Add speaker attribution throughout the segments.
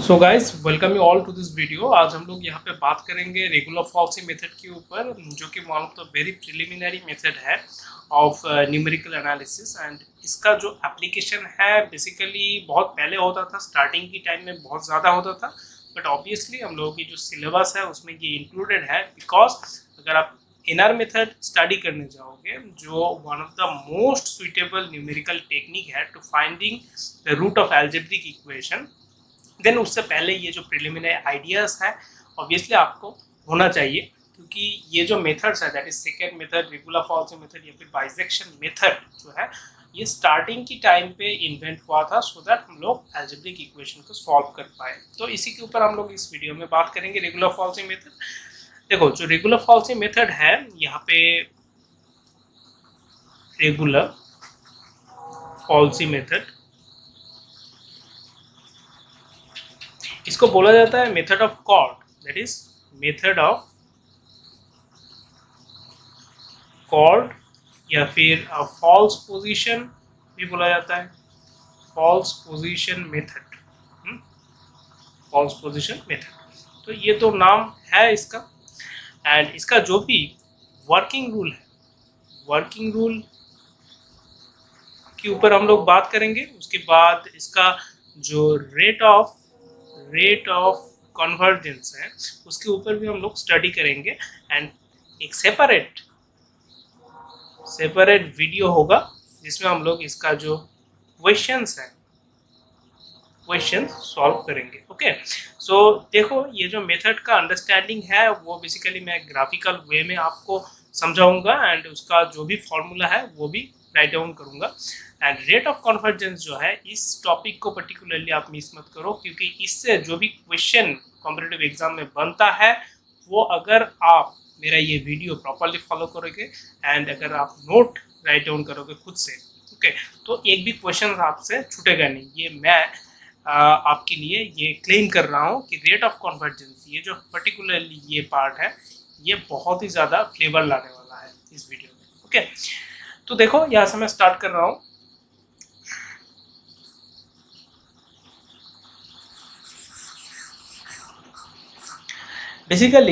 Speaker 1: So guys welcome you all to this video. आज हम लोग यहाँ पे बात करेंगे रेगुलर फॉल्सी मेथड के ऊपर, जो कि one of the very preliminary method है ऑफ न्यूमेरिकल एनालिसिस। एंड इसका जो एप्लीकेशन है बेसिकली बहुत पहले होता था, स्टार्टिंग की टाइम में बहुत ज़्यादा होता था, बट ऑब्वियसली हम लोगों की जो सिलेबस है उसमें ये इंक्लूडेड है। बिकॉज अगर आप एनआर मेथड स्टडी करने जाओगे, जो one of the most suitable numerical technique है to finding the root of algebraic equation, then उससे पहले ये जो प्रिलिमिनरी आइडियाज़ है ऑब्वियसली आपको होना चाहिए, क्योंकि ये जो मेथड्स है that is second method, regular falsi method या फिर बाइसेक्शन मेथड जो है, ये स्टार्टिंग की टाइम पे इन्वेंट हुआ था सो दैट हम लोग एल्जेब्रिक इक्वेशन को सॉल्व कर पाए। तो इसी के ऊपर हम लोग इस वीडियो में बात करेंगे रेगुलर फॉल्सी मेथड। देखो, जो रेगुलर फॉल्सी मेथड है, यहाँ पे रेगुलर फॉल्सी मेथड, इसको बोला जाता है method of chord, that is method of chord, या फिर फॉल्स पोजीशन भी बोला जाता है, false position method, false position method. तो ये तो नाम है इसका। एंड इसका जो भी वर्किंग रूल है, वर्किंग रूल के ऊपर हम लोग बात करेंगे। उसके बाद इसका जो रेट ऑफ कन्वर्जेंस है उसके ऊपर भी हम लोग स्टडी करेंगे। एंड एक सेपरेट वीडियो होगा जिसमें हम लोग इसका जो क्वेश्चंस है, क्वेश्चन सॉल्व करेंंगे। ओके, सो देखो, ये जो मेथड का अंडरस्टैंडिंग है वो बेसिकली मैं ग्राफिकल वे में आपको समझाऊंगा, एंड उसका जो भी फॉर्मूला है वो भी राइट डाउन करूंगा। एंड रेट ऑफ कन्वर्जेंस जो है, इस टॉपिक को पर्टिकुलरली आप मिस मत करो, क्योंकि इससे जो भी क्वेश्चन कॉम्पिटिटिव एग्जाम में बनता है वो, अगर आप मेरा ये वीडियो प्रॉपरली फॉलो करोगे एंड अगर आप नोट राइट डाउन करोगे खुद से, ओके, तो एक भी क्वेश्चन आपसे छूटेगा नहीं। ये मैं आपके लिए ये क्लेम कर रहा हूँ कि रेट ऑफ कन्वर्जेंस, ये जो पर्टिकुलरली ये पार्ट है, ये बहुत ही ज़्यादा फ्लेवर लाने वाला है इस वीडियो में। ओके, तो देखो, यहाँ से मैं स्टार्ट कर रहा हूँ। बेसिकली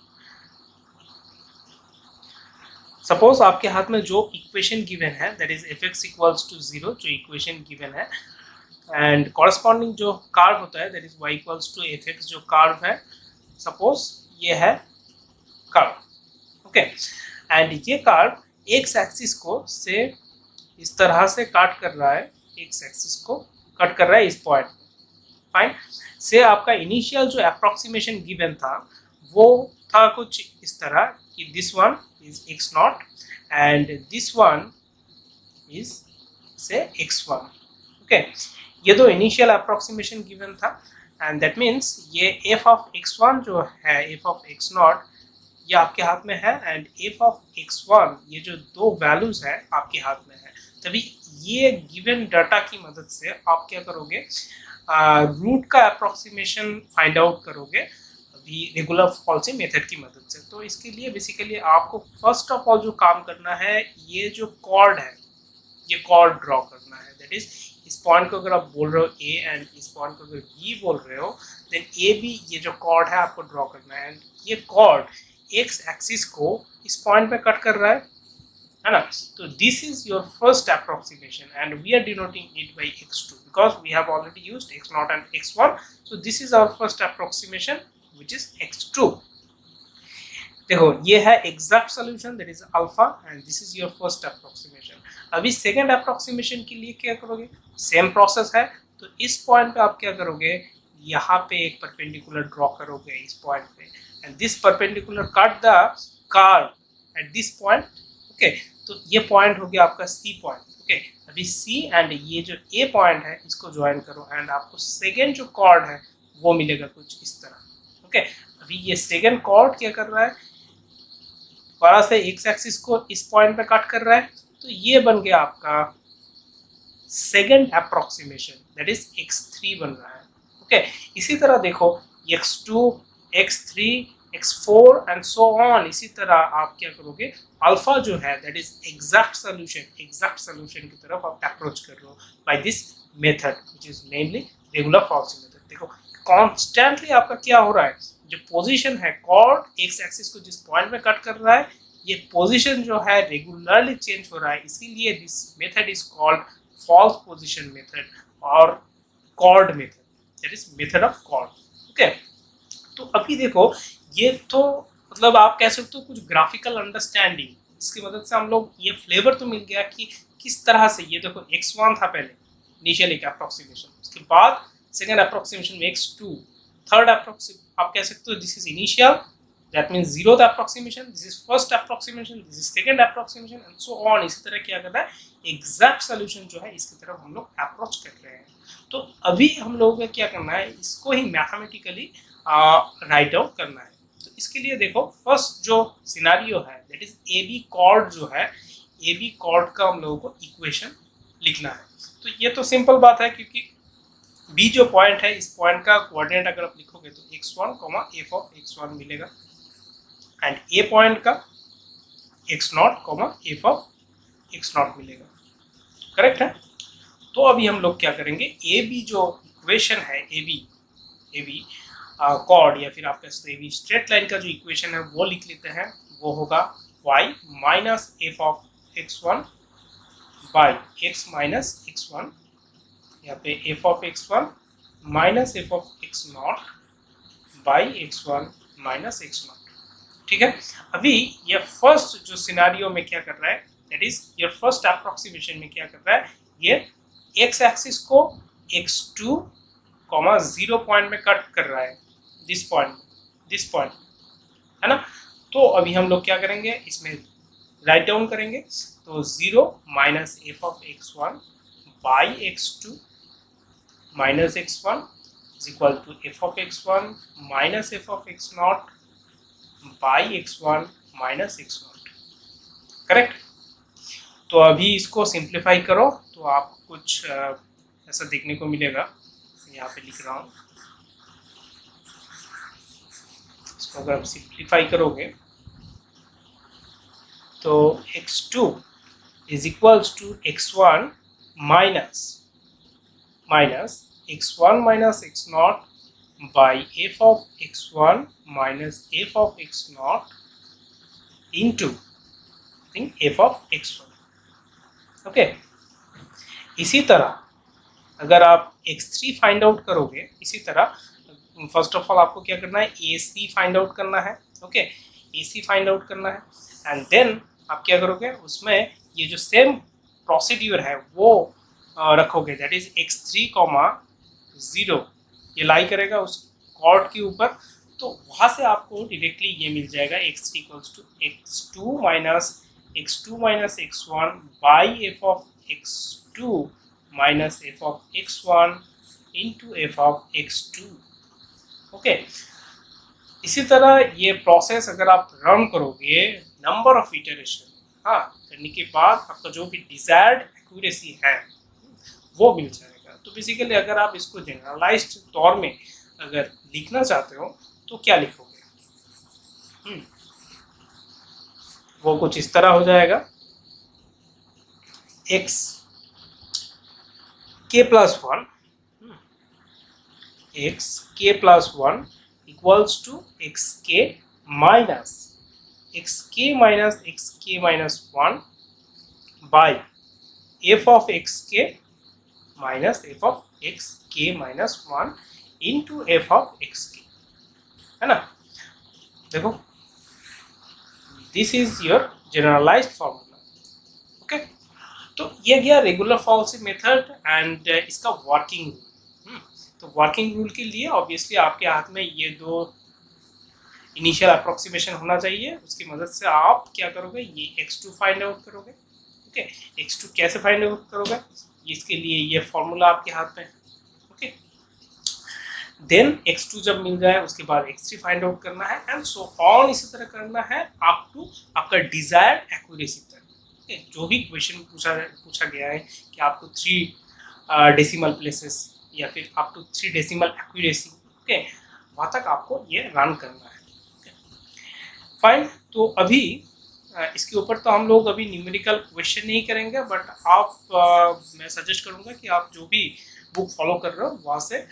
Speaker 1: सपोज आपके हाथ में जो इक्वेशन गिवन है that is fx equals to 0, जो इक्वेशन गिवन है, एंड कॉरस्पॉन्डिंग जो कार्व होता है that is y equals to fx, जो कार्व है, सपोज ये है कार्व। ओके, एंड ये कार्व एक्स एक्सिस को से इस तरह से काट कर रहा है, एक्स एक्सिस को कट कर रहा है इस पॉइंट पे। फाइन, से आपका इनिशियल जो अप्रोक्सीमेशन गिवन था वो था कुछ इस तरह कि this one is x naught and this one is say x1। Okay, ये दो इनिशियल अप्रोक्सीमेशन गिवन था, एंड दैट मीन्स ये f ऑफ x1 जो है, f ऑफ x नॉट, ये आपके हाथ में है, एंड f ऑफ x1, ये जो दो वैल्यूज है आपके हाथ में है। तभी ये गिवन डाटा की मदद से आप क्या करोगे, रूट का अप्रोक्सीमेशन फाइंड आउट करोगे रेगुलर फॉल्सी मेथड की मदद से। तो इसके लिए बेसिकली आपको फर्स्ट ऑफ ऑल जो काम करना है, ये जो कॉर्ड है, ये कॉर्ड ड्रॉ करना है। दैट इज, इस पॉइंट को अगर आप बोल रहे हो ए एंड इस पॉइंट को अगर बी बोल रहे हो, देन ए बी, ये जो कॉर्ड है आपको ड्रॉ करना है। एंड ये कॉर्ड एक्स एक्सिस को इस पॉइंट पे कट कर रहा है ना। तो this is your first approximation and we are denoting it by x2 because we have already used x0 and x1। So this is our first approximation which is x2। देखो, ये है exact solution that is alpha, and this is your first approximation. अभी second approximation के लिए क्या करोगे, same process है। तो इस पॉइंट पे आप क्या करोगे, यहाँ पे एक परपेंडिकुलर ड्रॉ करोगे इस पॉइंट पे, and this perpendicular cut the curve at this point. Okay, तो ये पॉइंट हो गया आपका सी पॉइंट। ओके, अभी सी एंड ये जो ए पॉइंट है इसको ज्वाइन करो, एंड आपको सेकेंड जो कॉर्ड है वो मिलेगा कुछ इस तरह। ओके, अभी ये सेकेंड कॉर्ड क्या कर रहा है, दोबारा से एक्स एक्सिस को इस पॉइंट पे कट कर रहा है, तो ये बन गया आपका second approximation, that is x3 बन रहा है। ओके, इसी तरह देखो, x2, x3, x4 and so on. इसी तरह आप क्या करोगे, अल्फा जो है दैट इज एग्जैक्ट सॉल्यूशन की तरफ आप अप्रोच कर रहे हो by this method which is mainly regular falsi method. देखो, कॉन्स्टेंटली आपका क्या हो रहा है, जो पोजीशन है कॉर्ड एक्स एक्सिस को जिस पॉइंट में कट कर रहा है, ये पोजीशन जो है रेगुलरली चेंज हो रहा है, इसीलिए this method is called false position method और chord method, that is method of chord. Okay, तो अभी देखो ये तो मतलब आप कह सकते हो कुछ ग्राफिकल अंडरस्टैंडिंग, इसकी मदद से हम लोग ये फ्लेवर तो मिल गया कि किस तरह से, ये देखो x1 था पहले इनिशियल एक अप्रोक्सीमेशन, उसके बाद सेकेंड अप्रोक्सीमेशन में x2, थर्ड अप्रोक्सीमेशन आप कह सकते हो this is initial, that means zeroth approximation, this is first approximation, this is second approximation and so on. इसी तरह क्या करना है, एग्जैक्ट सोल्यूशन जो है इसकी तरफ हम लोग अप्रोच कर रहे हैं। तो अभी हम लोगों को क्या करना है, इसको ही मैथमेटिकली राइट आउट करना है। तो इसके लिए देखो फर्स्ट जो सिनारियो है that is A B chord जो है, ए बी कॉर्ड का हम लोगों को इक्वेशन लिखना है। तो ये तो सिंपल बात है क्योंकि बी जो पॉइंट है, इस पॉइंट का कोऑर्डिनेट अगर आप लिखोगे तो x1, f of x1 मिलेगा एंड ए पॉइंट का x0, f of x0 मिलेगा, करेक्ट है। तो अभी हम लोग क्या करेंगे, ए बी जो इक्वेशन है, ए बी कॉर्ड या फिर आप कह सकते हैं स्ट्रेट लाइन का जो इक्वेशन है वो लिख लेते हैं। वो होगा y minus f of x1 by x minus x1, यहाँ पे f of x1 minus f of x0 by x1 minus x0, ठीक है। अभी ये फर्स्ट जो सिनारियो में क्या कर रहा है, दैट इज ये फर्स्ट अप्रोक्सीमेशन में क्या कर रहा है, ये x एक्सिस को x2, 0 पॉइंट में कट कर रहा है, दिस पॉइंट है ना। तो अभी हम लोग क्या करेंगे, इसमें राइट डाउन करेंगे, तो 0 minus f of x1 by x2 minus x1 is equal to f of x1 minus f of x0 by x1 minus x0, correct. तो अभी इसको सिंप्लीफाई करो तो आपको कुछ ऐसा देखने को मिलेगा, यहाँ पे लिख रहा हूँ। इसको अगर आप सिंप्लीफाई करोगे तो x2 is equals to x1 minus x1 minus x0 by f of x1 minus f of x0 into f of x1, okay. इसी तरह अगर आप x3 फाइंड आउट करोगे, इसी तरह फर्स्ट ऑफ ऑल आपको क्या करना है, AC फाइंड आउट करना है, ओके, AC फाइंड आउट करना है एंड देन आप क्या करोगे, उसमें ये जो सेम प्रोसीड्यूर है वो रखोगे, दैट इज x3, 0 ये लाई करेगा उस कॉर्ड के ऊपर, तो वहाँ से आपको डायरेक्टली ये मिल जाएगा x3 equals to x2 minus x1 by f of x2 minus f of x1 into f of x2, okay. इसी तरह ये प्रोसेस अगर आप रन करोगे नंबर ऑफ इटरेशन, हाँ, करने के बाद आपका जो भी डिजायर्ड एक्यूरेसी है वो मिल जाएगा। तो बेसिकली अगर आप इसको जनरलाइज्ड तौर में अगर लिखना चाहते हो तो क्या लिखोगे, वो कुछ इस तरह हो जाएगा, x k plus 1 equals to xk minus xk minus 1 by f of xk minus f of xk minus 1 into f of xk, है ना। देखो this is your generalized formula, okay. तो ये गया रेगुलर फॉर्म से मेथड एंड इसका working rule. तो working rule के लिए ऑब्वियसली आपके हाथ में ये दो इनिशियल अप्रोक्सीमेशन होना चाहिए, उसकी मदद से आप क्या करोगे, ये x2 फाइंड आउट करोगे, ओके। x2 कैसे फाइंड आउट करोगे, इसके लिए ये फॉर्मूला आपके हाथ में, ओके। देन x2 जब मिल जाए उसके बाद x3 फाइंड आउट करना है एंड सो ऑन, इसी तरह करना है अप टू आपका डिजायर्ड एक्यूरेसी तक, ओके। जो भी क्वेश्चन पूछा गया है कि आपको 3 डेसिमल प्लेसेस या फिर up to 3 decimal accuracy, okay, वहाँ तक आपको ये रन करना है, ओके, फाइन। तो अभी इसके ऊपर तो हम लोग अभी न्यूमेरिकल क्वेश्चन नहीं करेंगे, बट आप मैं सजेस्ट करूँगा कि आप जो भी बुक फॉलो कर रहे हो वहाँ से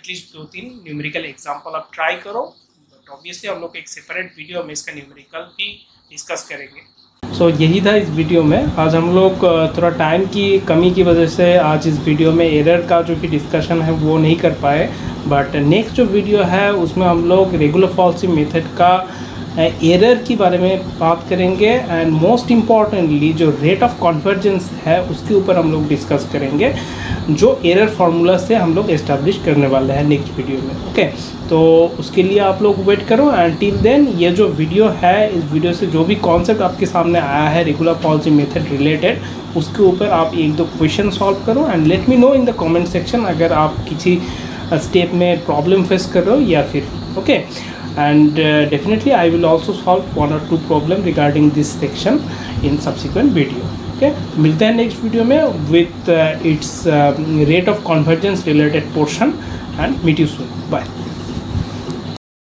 Speaker 1: एटलीस्ट 2-3 न्यूमेरिकल एग्जाम्पल आप ट्राई करो। बट ऑब्वियसली हम लोग एक सेपरेट वीडियो में इसका न्यूमेरिकल भी डिस्कस करेंगे। सो यही था इस वीडियो में। आज हम लोग थोड़ा टाइम की कमी की वजह से आज इस वीडियो में एरर का जो भी डिस्कशन है वो नहीं कर पाए, बट नेक्स्ट जो वीडियो है उसमें हम लोग रेगुलर फॉल्स मेथड का एरर के बारे में बात करेंगे एंड मोस्ट इम्पॉर्टेंटली जो रेट ऑफ कन्वर्जेंस है उसके ऊपर हम लोग डिस्कस करेंगे, जो एरर फार्मूला से हम लोग एस्टेब्लिश करने वाले हैं नेक्स्ट वीडियो में। ओके, तो उसके लिए आप लोग वेट करो एंड टिल देन ये जो वीडियो है, इस वीडियो से जो भी कॉन्सेप्ट आपके सामने आया है रेगुलर फॉल्स मेथड रिलेटेड, उसके ऊपर आप 1-2 क्वेश्चन सॉल्व करो and let me know in the comment section अगर आप किसी स्टेप में प्रॉब्लम फेस कर रहे हो या फिर। Okay, and definitely I will also solve 1 or 2 problem regarding this section in subsequent video. Okay, मिलते हैं नेक्स्ट वीडियो में with its rate of convergence related portion and meet you soon. Bye.